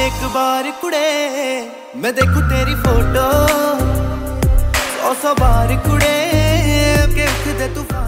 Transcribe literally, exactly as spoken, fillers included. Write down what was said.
एक बार कुड़े मैं देखूं तेरी फोटो, सौ सौ बार कुड़े के उठ दे तूफान।